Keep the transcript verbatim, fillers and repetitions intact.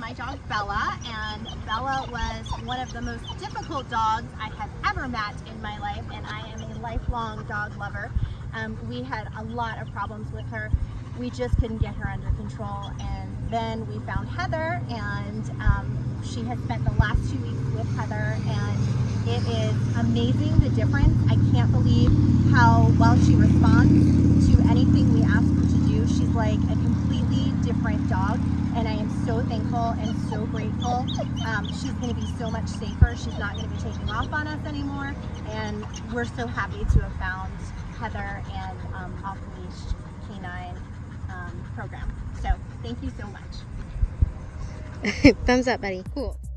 my dog Bella, and Bella was one of the most difficult dogs I have ever met in my life, and I am a lifelong dog lover. Um, we had a lot of problems with her. We just couldn't get her under control, and then we found Heather, and um, she has spent the last two weeks with Heather, and it is amazing the difference. I can't believe how well she responds to anything we ask her to do. She's like a completely different dog, and I am so thankful and so grateful. Um, she's going to be so much safer. She's not going to be taking off on us anymore, and we're so happy to have found Heather and um, Off-Leash K nine um, program. So thank you so much. Thumbs up, buddy. Cool.